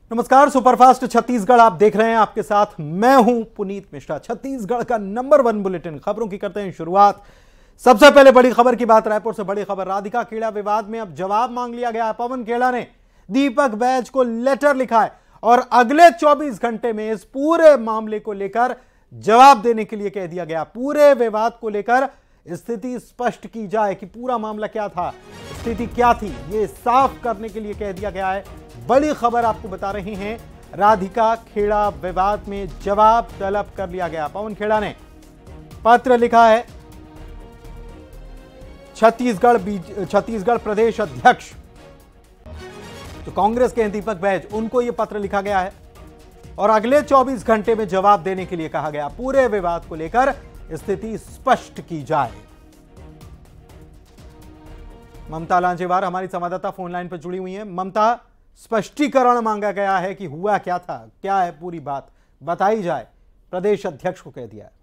नमस्कार, सुपरफास्ट छत्तीसगढ़ आप देख रहे हैं। आपके साथ मैं हूं पुनीत मिश्रा। छत्तीसगढ़ का नंबर 1 बुलेटिन खबरों की करते हैं शुरुआत। सबसे पहले बड़ी खबर की बात, रायपुर से बड़ी खबर। राधिका खेड़ा विवाद में अब जवाब मांग लिया गया है। पवन खेड़ा ने दीपक बैज को लेटर लिखा है और अगले 24 घंटे में इस पूरे मामले को लेकर जवाब देने के लिए कह दिया गया। पूरे विवाद को लेकर स्थिति स्पष्ट की जाए कि पूरा मामला क्या था, स्थिति क्या थी, यह साफ करने के लिए कह दिया गया है। बड़ी खबर आपको बता रहे हैं, राधिका खेड़ा विवाद में जवाब तलब कर लिया गया। पवन खेड़ा ने पत्र लिखा है। छत्तीसगढ़ प्रदेश अध्यक्ष तो कांग्रेस के हैं दीपक बैज, उनको यह पत्र लिखा गया है और अगले 24 घंटे में जवाब देने के लिए कहा गया। पूरे विवाद को लेकर स्थिति स्पष्ट की जाए। ममता लांजेवार हमारी संवाददाता फोन लाइन पर जुड़ी हुई हैं। ममता, स्पष्टीकरण मांगा गया है कि हुआ क्या था, क्या है पूरी बात, बताई जाए। प्रदेश अध्यक्ष को कह दिया है।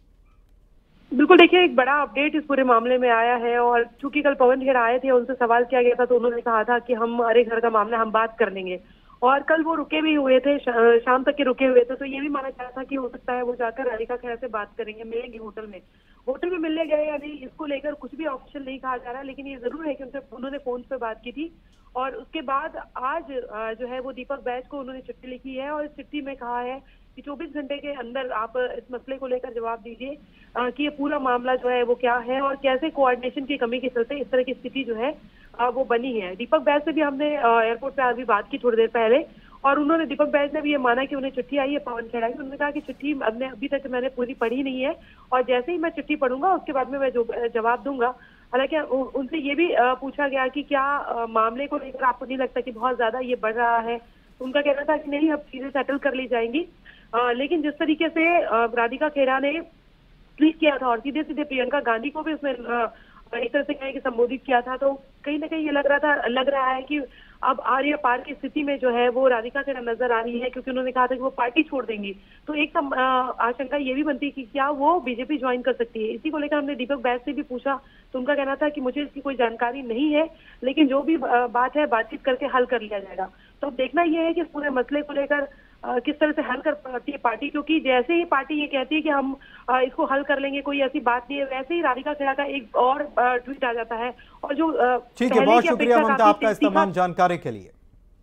बिल्कुल, देखिए एक बड़ा अपडेट इस पूरे मामले में आया है और चूंकि कल पवन खेड़ा आए थे, उनसे सवाल किया गया था तो उन्होंने कहा था कि हम हमारे घर का मामला हम बात कर लेंगे और कल वो रुके भी हुए थे, शाम तक के रुके हुए थे। तो ये भी माना जा था कि हो सकता है वो जाकर राधिका खेड़ा से बात करेंगे, मिलेंगे होटल में मिलने गए या नहीं, इसको लेकर कुछ भी ऑप्शन नहीं कहा जा रहा। लेकिन ये जरूर है कि उन्होंने फोन पे बात की थी और उसके बाद आज जो है वो दीपक बैज को उन्होंने चिट्ठी लिखी है और इस चिट्ठी में कहा है कि 24 घंटे के अंदर आप इस मसले को लेकर जवाब दीजिए कि ये पूरा मामला जो है वो क्या है और कैसे कोऑर्डिनेशन की कमी के चलते इस तरह की स्थिति जो है वो बनी है। दीपक बैज से भी हमने एयरपोर्ट पे अभी बात की थोड़ी देर पहले और उन्होंने, दीपक बैज ने भी ये माना कि उन्हें चिट्ठी आई है पवन खेड़ा की। उन्होंने कहा कि चिट्ठी अभी तक मैंने पूरी पढ़ी नहीं है और जैसे ही मैं चिट्ठी पढ़ूंगा उसके बाद में मैं जो जवाब दूंगा। हालांकि उनसे ये भी पूछा गया कि क्या मामले को लेकर आपको नहीं लगता कि बहुत ज्यादा ये बढ़ रहा है। उनका कहना था कि नहीं, अब चीजें सेटल कर ली जाएंगी। लेकिन जिस तरीके से राधिका खेड़ा ने ट्वीट किया था और सीधे सीधे प्रियंका गांधी को भी उसने एक तरह से कहें कि संबोधित किया था, तो कहीं ना कहीं ये लग रहा है कि अब आर या पार की स्थिति में जो है वो राधिका खेड़ा नजर आ रही है, क्योंकि उन्होंने कहा था कि वो पार्टी छोड़ देंगी। तो एक आशंका ये भी बनती है कि क्या वो बीजेपी ज्वाइन कर सकती है। इसी को लेकर हमने दीपक बैज से भी पूछा तो उनका कहना था कि मुझे इसकी कोई जानकारी नहीं है, लेकिन जो भी बात है बातचीत करके हल कर लिया जाएगा। तो अब देखना यह है कि इस पूरे मसले को लेकर किस तरह से हल कर पाती है पार्टी, क्योंकि जैसे ही पार्टी ये कहती है कि हम इसको हल कर लेंगे, कोई ऐसी बात नहीं है, वैसे ही राधिका खेड़ा का एक और ट्वीट आ जाता है और जो ठीक है, बहुत शुक्रिया ममता आपका इस तमाम जानकारी के लिए।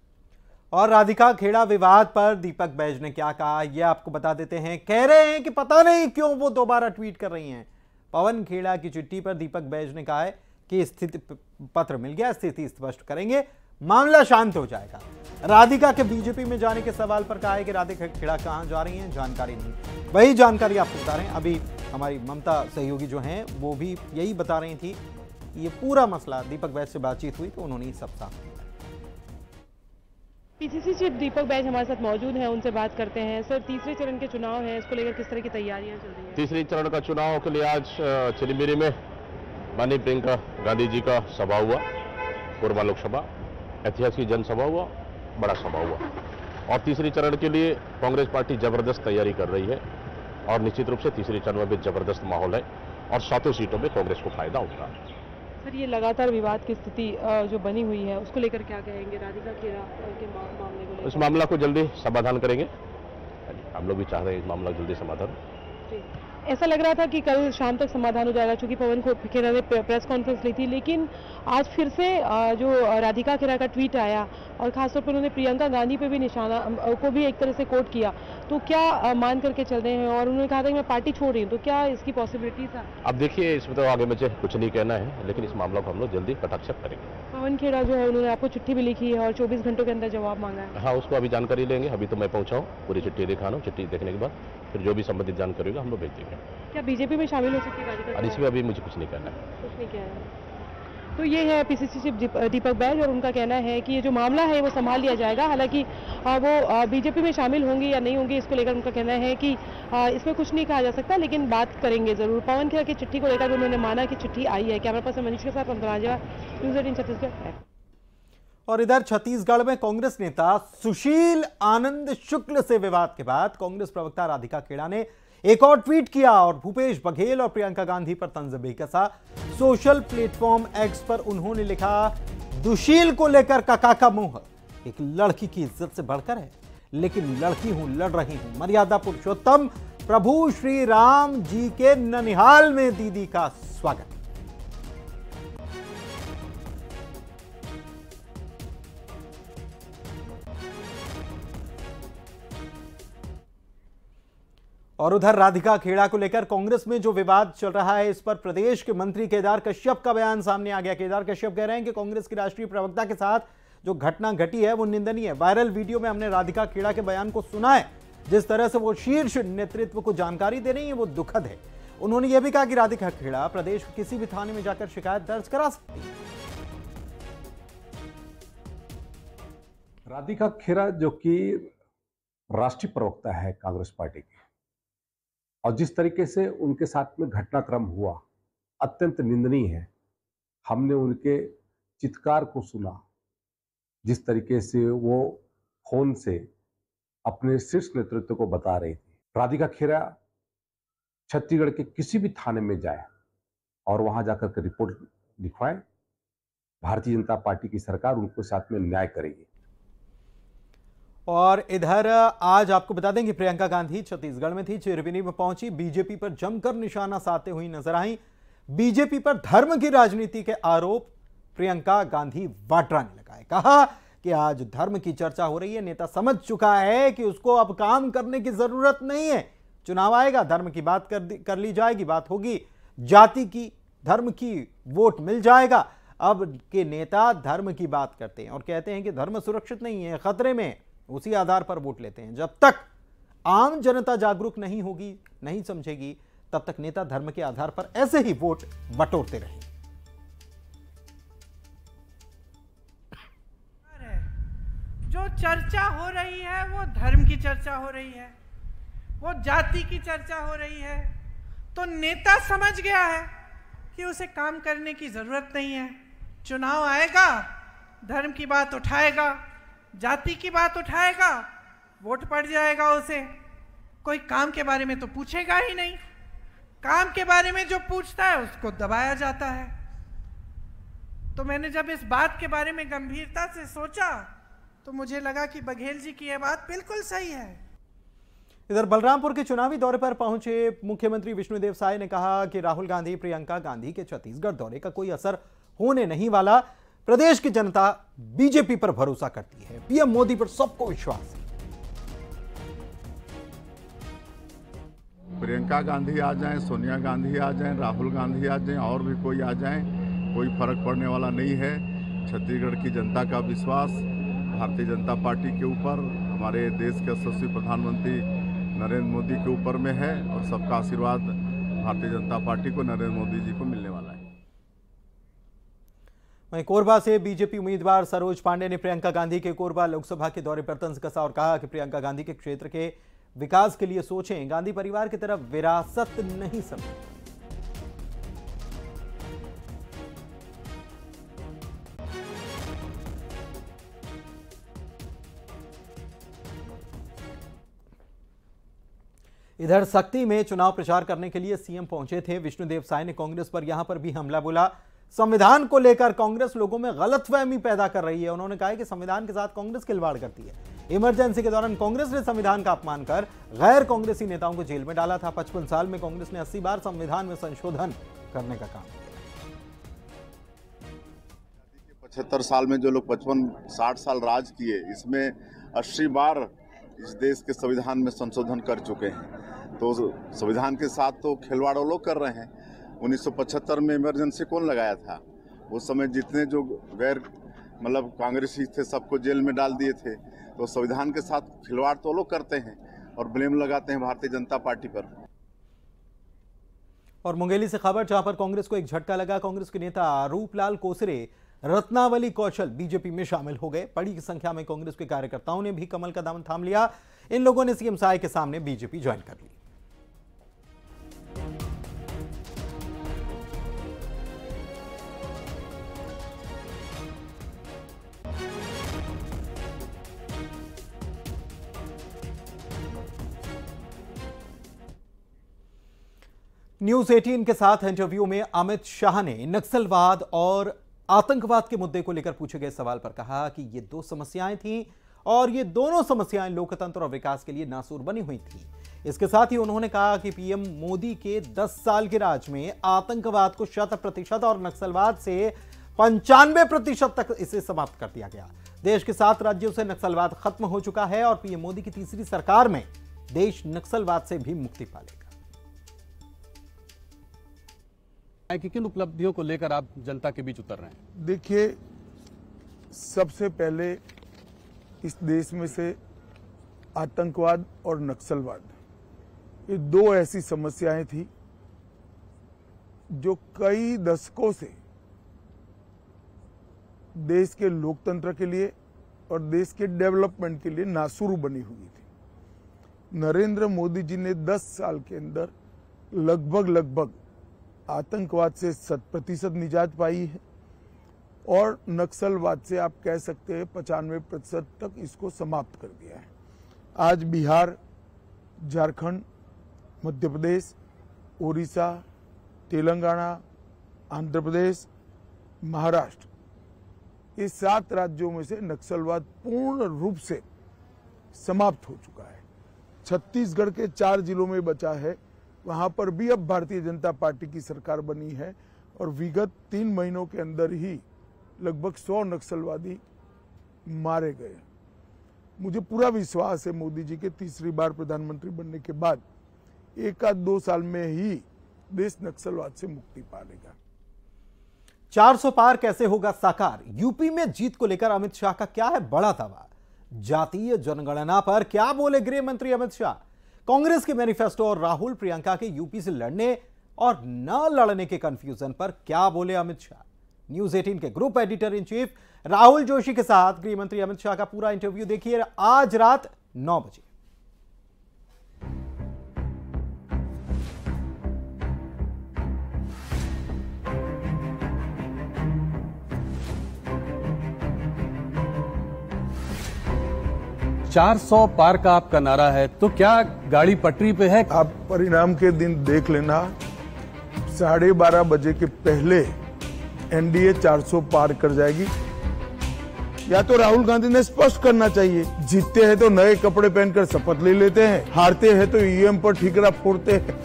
और राधिका खेड़ा विवाद पर दीपक बैज ने क्या कहा ये आपको बता देते हैं। कह रहे हैं कि पता नहीं क्यों वो दोबारा ट्वीट कर रही हैं। पवन खेड़ा की चिट्ठी पर दीपक बैज ने कहा है कि स्थिति पत्र मिल गया, स्थिति स्पष्ट करेंगे, मामला शांत हो जाएगा। राधिका के बीजेपी में जाने के सवाल पर कहा है कि राधिका खेड़ा कहां जा रही हैं, जानकारी नहीं। वही जानकारी आपको बता रहे हैं। अभी हमारी ममता सहयोगी जो हैं वो भी यही बता रही थी। ये पूरा मसला दीपक बैज से बातचीत हुई तो उन्होंने सब साफ किया। पीसीसी चीफ दीपक बैज हमारे साथ मौजूद हैं, उनसे बात करते हैं। सर, तीसरे चरण के चुनाव है, इसको लेकर किस तरह की तैयारियां चल रही हैं? तीसरे चरण का चुनाव के लिए आज चिलीमिरी में माननीय प्रियंका गांधी जी का सभा हुआ, कोरबा लोकसभा, ऐतिहासिक जनसभा हुआ, बड़ा सभा हुआ और तीसरे चरण के लिए कांग्रेस पार्टी जबरदस्त तैयारी कर रही है और निश्चित रूप से तीसरे चरण में भी जबरदस्त माहौल है और 7 सीटों में कांग्रेस को फायदा होगा। सर, ये लगातार विवाद की स्थिति जो बनी हुई है उसको लेकर क्या कहेंगे राधिका खेड़ा के मामले को लेकर? इस मामला को जल्दी समाधान करेंगे। हम लोग भी चाह रहे हैं इस मामला जल्दी समाधान। ऐसा लग रहा था कि कल शाम तक समाधान हो जाएगा, चूंकि पवन खेड़ा ने प्रेस कॉन्फ्रेंस ली थी, लेकिन आज फिर से जो राधिका खेड़ा का ट्वीट आया और खासतौर पर उन्होंने प्रियंका गांधी पे भी निशाना को भी एक तरह से कोट किया, तो क्या मान करके चल रहे हैं? और उन्होंने कहा था कि मैं पार्टी छोड़ रही हूँ, तो क्या इसकी पॉसिबिलिटी था? अब देखिए, इसमें तो आगे मुझे कुछ नहीं कहना है, लेकिन इस मामला को हम लोग जल्दी कटाक्ष करेंगे। पवन खेड़ा जो है उन्होंने आपको चिट्ठी भी लिखी है और 24 घंटों के अंदर जवाब मांगा है। हाँ, उसको अभी जानकारी लेंगे। अभी तो मैं पहुंचा हूँ, पूरी चिट्ठी दिखा रहा हूँ। चिट्ठी देखने के बाद फिर जो भी संबंधित जानकारी होगा हम लोग भेज देंगे। क्या बीजेपी में शामिल हो सकती है राधिका? और इसमें अभी मुझे कुछ नहीं कहना है। कुछ नहीं कहना है। तो ये है पीसीसी चीफ दीपक बैज और उनका कहना है कि ये जो मामला है वो संभाल लिया जाएगा। हालांकि वो बीजेपी में शामिल होंगी या नहीं होंगी इसको लेकर उनका कहना है कि इसमें कुछ नहीं कहा जा सकता, लेकिन बात करेंगे जरूर। पवन खेड़ा की चिट्ठी को लेकर भी उन्होंने माना कि चिट्ठी आई है। कैमरा पर्सन मनीष के साथ न्यूज़ 18 छत्तीसगढ़। और इधर छत्तीसगढ़ में कांग्रेस नेता सुशील आनंद शुक्ल से विवाद के बाद कांग्रेस प्रवक्ता राधिका खेड़ा ने एक और ट्वीट किया और भूपेश बघेल और प्रियंका गांधी पर तंज बेकसा। सोशल प्लेटफॉर्म एक्स पर उन्होंने लिखा, दुशील को लेकर कका का मुंह, एक लड़की की इज्जत से बढ़कर है, लेकिन लड़की हूं, लड़ रही हूं। मर्यादा पुरुषोत्तम प्रभु श्री राम जी के ननिहाल में दीदी का स्वागत। और उधर राधिका खेड़ा को लेकर कांग्रेस में जो विवाद चल रहा है, इस पर प्रदेश के मंत्री केदार कश्यप का बयान सामने आ गया। केदार कश्यप कह रहे हैं कि कांग्रेस की राष्ट्रीय प्रवक्ता के साथ जो घटना घटी है वो निंदनीय है। वायरल वीडियो में हमने राधिका खेड़ा के बयान को सुना है। जिस तरह से वो शीर्ष नेतृत्व को जानकारी दे रही है वो दुखद है। उन्होंने यह भी कहा कि राधिका खेड़ा प्रदेश के किसी भी थाने में जाकर शिकायत दर्ज करा सकती है। राधिका खेड़ा जो कि राष्ट्रीय प्रवक्ता है कांग्रेस पार्टी की, और जिस तरीके से उनके साथ में घटनाक्रम हुआ अत्यंत निंदनीय है। हमने उनके चित्कार को सुना, जिस तरीके से वो फोन से अपने शीर्ष नेतृत्व को बता रही थी। राधिका खेड़ा छत्तीसगढ़ के किसी भी थाने में जाए और वहां जाकर के रिपोर्ट लिखवाए, भारतीय जनता पार्टी की सरकार उनके साथ में न्याय करेगी। और इधर आज आपको बता दें कि प्रियंका गांधी छत्तीसगढ़ में थी, चिरपिनी में पहुंची, बीजेपी पर जमकर निशाना साधते हुई नजर आई। बीजेपी पर धर्म की राजनीति के आरोप प्रियंका गांधी वाड्रा ने लगाए। कहा कि आज धर्म की चर्चा हो रही है, नेता समझ चुका है कि उसको अब काम करने की जरूरत नहीं है। चुनाव आएगा, धर्म की बात कर ली जाएगी, बात होगी जाति की, धर्म की, वोट मिल जाएगा। अब के नेता धर्म की बात करते हैं और कहते हैं कि धर्म सुरक्षित नहीं है, खतरे में, उसी आधार पर वोट लेते हैं। जब तक आम जनता जागरूक नहीं होगी, नहीं समझेगी, तब तक नेता धर्म के आधार पर ऐसे ही वोट बटोरते रहेंगे। जो चर्चा हो रही है वो धर्म की चर्चा हो रही है, वो जाति की चर्चा हो रही है, तो नेता समझ गया है कि उसे काम करने की जरूरत नहीं है। चुनाव आएगा, धर्म की बात उठाएगा, जाति की बात उठाएगा, वोट पड़ जाएगा उसे। कोई काम के बारे में तो पूछेगा ही नहीं। काम के बारे में जो पूछता है उसको दबाया जाता है। तो मैंने जब इस बात के बारे में गंभीरता से सोचा तो मुझे लगा कि बघेल जी की यह बात बिल्कुल सही है। इधर बलरामपुर के चुनावी दौरे पर पहुंचे मुख्यमंत्री विष्णुदेव साय ने कहा कि राहुल गांधी, प्रियंका गांधी के छत्तीसगढ़ दौरे का कोई असर होने नहीं वाला। प्रदेश की जनता बीजेपी पर भरोसा करती है, पीएम मोदी पर सबको विश्वास है। प्रियंका गांधी आ जाएं, सोनिया गांधी आ जाएं, राहुल गांधी आ जाएं, और भी कोई आ जाएं, कोई फर्क पड़ने वाला नहीं है। छत्तीसगढ़ की जनता का विश्वास भारतीय जनता पार्टी के ऊपर, हमारे देश के यशस्वी प्रधानमंत्री नरेंद्र मोदी के ऊपर में है, और सबका आशीर्वाद भारतीय जनता पार्टी को, नरेंद्र मोदी जी को मिलने वाला है। वहीं कोरबा से बीजेपी उम्मीदवार सरोज पांडे ने प्रियंका गांधी के कोरबा लोकसभा के दौरे पर तंज कसा और कहा कि प्रियंका गांधी के क्षेत्र के विकास के लिए सोचें, गांधी परिवार की तरफ विरासत नहीं समझें। इधर सक्ती में चुनाव प्रचार करने के लिए सीएम पहुंचे थे विष्णुदेव साय ने कांग्रेस पर यहां पर भी हमला बोला। संविधान को लेकर कांग्रेस लोगों में गलतफहमी पैदा कर रही है। उन्होंने कहा कि संविधान के साथ कांग्रेस खिलवाड़ करती है। इमरजेंसी के दौरान कांग्रेस ने संविधान का अपमान कर गैर कांग्रेसी नेताओं को जेल में डाला था। 55 साल में कांग्रेस ने 80 बार संविधान में संशोधन करने का काम किया। 75 साल में जो लोग 55-60 साल राज किए, इसमें 80 बार इस देश के संविधान में संशोधन कर चुके हैं। तो संविधान के साथ तो खिलवाड़ वो लोग कर रहे हैं। 1975 में इमरजेंसी कौन लगाया था? उस समय जितने जो गैर कांग्रेसी थे सबको जेल में डाल दिए थे। तो संविधान के साथ खिलवाड़ तो लोग करते हैं और ब्लेम लगाते हैं भारतीय जनता पार्टी पर। और मुंगेली से खबर, जहां पर कांग्रेस को एक झटका लगा। कांग्रेस के नेता रूपलाल कोसरे, रत्नावली कौशल बीजेपी में शामिल हो गए। बड़ी संख्या में कांग्रेस के कार्यकर्ताओं ने भी कमल का दामन थाम लिया। इन लोगों ने सीएम साय के सामने बीजेपी ज्वाइन कर ली। न्यूज 18 के साथ इंटरव्यू में अमित शाह ने नक्सलवाद और आतंकवाद के मुद्दे को लेकर पूछे गए सवाल पर कहा कि ये दो समस्याएं थीं और ये दोनों समस्याएं लोकतंत्र और विकास के लिए नासूर बनी हुई थी। इसके साथ ही उन्होंने कहा कि पीएम मोदी के 10 साल के राज में आतंकवाद को 100% और नक्सलवाद से 95% तक इसे समाप्त कर दिया गया। देश के 7 राज्यों से नक्सलवाद खत्म हो चुका है और पीएम मोदी की तीसरी सरकार में देश नक्सलवाद से भी मुक्ति पालेगा। कि किन उपलब्धियों को लेकर आप जनता के बीच उतर रहे हैं? देखिए, सबसे पहले इस देश में से आतंकवाद और नक्सलवाद, ये दो ऐसी समस्याएं थी जो कई दशकों से देश के लोकतंत्र के लिए और देश के डेवलपमेंट के लिए नासूर बनी हुई थी। नरेंद्र मोदी जी ने 10 साल के अंदर लगभग आतंकवाद से 100% निजात पाई है और नक्सलवाद से आप कह सकते हैं 95% तक इसको समाप्त कर दिया है। आज बिहार, झारखंड, मध्य प्रदेश, उड़ीसा, तेलंगाना, आंध्र प्रदेश, महाराष्ट्र, ये 7 राज्यों में से नक्सलवाद पूर्ण रूप से समाप्त हो चुका है। छत्तीसगढ़ के 4 जिलों में बचा है, वहां पर भी अब भारतीय जनता पार्टी की सरकार बनी है और विगत 3 महीनों के अंदर ही लगभग 100 नक्सलवादी मारे गए। मुझे पूरा विश्वास है मोदी जी के तीसरी बार प्रधानमंत्री बनने के बाद 1-2 साल में ही देश नक्सलवाद से मुक्ति पा लेगा। 400 पार कैसे होगा साकार? यूपी में जीत को लेकर अमित शाह का क्या है बड़ा दावा? जातीय जनगणना पर क्या बोले गृह मंत्री अमित शाह? कांग्रेस के मैनिफेस्टो और राहुल प्रियंका के यूपी से लड़ने और न लड़ने के कंफ्यूजन पर क्या बोले अमित शाह? न्यूज 18 के group editor in chief Rahul Joshi के साथ गृह मंत्री अमित शाह का पूरा इंटरव्यू देखिए आज रात 9 बजे। चार 400 पार का आपका नारा है, तो क्या गाड़ी पटरी पे है? आप परिणाम के दिन देख लेना, 12:30 बजे के पहले एनडीए 400 पार कर जाएगी। या तो राहुल गांधी ने स्पष्ट करना चाहिए, जीतते हैं तो नए कपड़े पहनकर शपथ ले लेते हैं, हारते हैं तो ईवीएम पर ठीकरा फोड़ते हैं।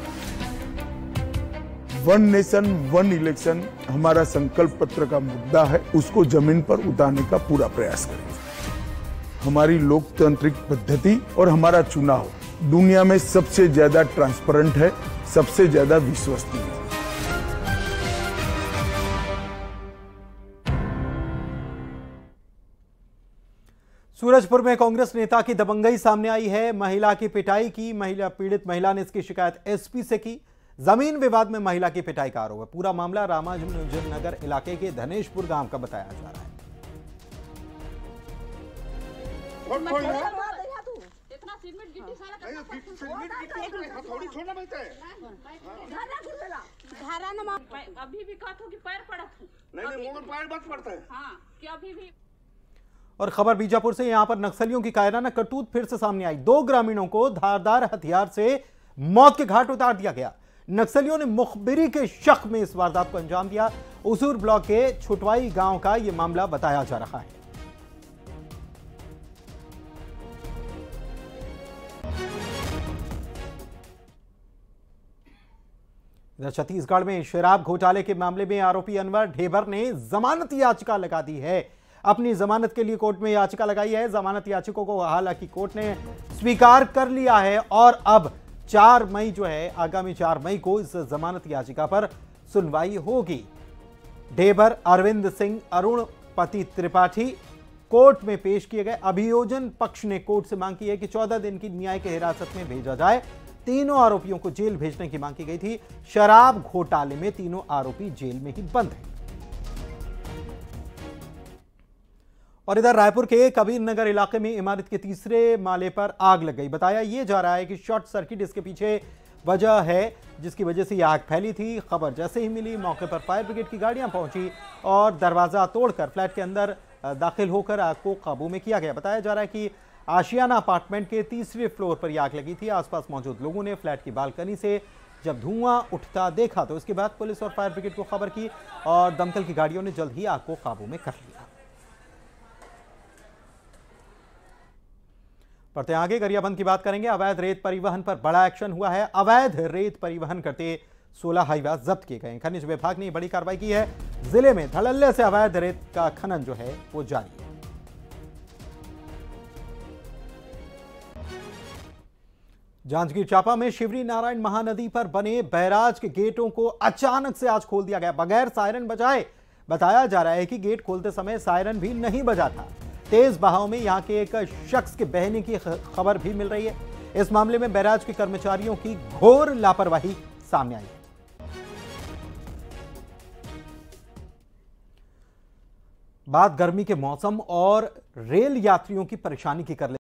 1 नेशन 1 इलेक्शन हमारा संकल्प पत्र का मुद्दा है, उसको जमीन पर उतारने का पूरा प्रयास करेंगे। हमारी लोकतांत्रिक पद्धति और हमारा चुनाव दुनिया में सबसे ज्यादा ट्रांसपेरेंट है, सबसे ज्यादा विश्वसनीय है। सूरजपुर में कांग्रेस नेता की दबंगई सामने आई है। महिला की पिटाई की, पीड़ित महिला ने इसकी शिकायत एसपी से की। जमीन विवाद में महिला की पिटाई का आरोप है। पूरा मामला रामानुजन नगर इलाके के धनेशपुर गांव का बताया जा रहा है। अभी भी कहते कि पैर पड़त नहीं, पैर मत पड़ता है। हाँ, कि अभी भी। और खबर बीजापुर से, यहां पर नक्सलियों की कायराना करतूत फिर से सामने आई। 2 ग्रामीणों को धारदार हथियार से मौत के घाट उतार दिया गया। नक्सलियों ने मुखबिरी के शक में इस वारदात को अंजाम दिया। उसूर ब्लॉक के छुटवाई गांव का यह मामला बताया जा रहा है। इधर छत्तीसगढ़ में शराब घोटाले के मामले में आरोपी अनवर ढेबर ने जमानत याचिका लगा दी है। अपनी जमानत के लिए कोर्ट में याचिका लगाई है। जमानत याचिकों को हालांकि कोर्ट ने स्वीकार कर लिया है और अब 4 मई जो है, आगामी 4 मई को इस जमानत याचिका पर सुनवाई होगी। ढेबर, अरविंद सिंह, अरुण पति त्रिपाठी कोर्ट में पेश किए गए। अभियोजन पक्ष ने कोर्ट से मांग की है कि 14 दिन की न्यायिक हिरासत में भेजा जाए। तीनों आरोपियों को जेल भेजने की मांग की गई थी। शराब घोटाले में तीनों आरोपी जेल में ही बंद हैं। और इधर रायपुर के कबीर नगर इलाके में इमारत के तीसरे माले पर आग लग गई। बताया यह जा रहा है कि शॉर्ट सर्किट इसके पीछे वजह है, जिसकी वजह से यह आग फैली थी। खबर जैसे ही मिली, मौके पर फायर ब्रिगेड की गाड़ियां पहुंची और दरवाजा तोड़कर फ्लैट के अंदर दाखिल होकर आग को काबू में किया गया। बताया जा रहा है कि आशियाना अपार्टमेंट के तीसरे फ्लोर पर यह आग लगी थी। आसपास मौजूद लोगों ने फ्लैट की बालकनी से जब धुआं उठता देखा तो इसके बाद पुलिस और फायर ब्रिगेड को खबर की और दमकल की गाड़ियों ने जल्द ही आग को काबू में कर लिया। बढ़ते आगे गरियाबंद की बात करेंगे। अवैध रेत परिवहन पर बड़ा एक्शन हुआ है। अवैध रेत परिवहन करते 16 हाईवे जब्त किए गए। खनिज विभाग ने बड़ी कार्रवाई की है। जिले में धड़ल्ले से अवैध रेत का खनन जो है वो जारी है। जांजगीर चांपा में शिवरी नारायण महानदी पर बने बैराज के गेटों को अचानक से आज खोल दिया गया बगैर सायरन बजाए। बताया जा रहा है कि गेट खोलते समय सायरन भी नहीं बजा था। तेज बहाव में यहां के एक शख्स के बहने की खबर भी मिल रही है। इस मामले में बैराज के कर्मचारियों की घोर लापरवाही सामने आई है। बात गर्मी के मौसम और रेल यात्रियों की परेशानी की कर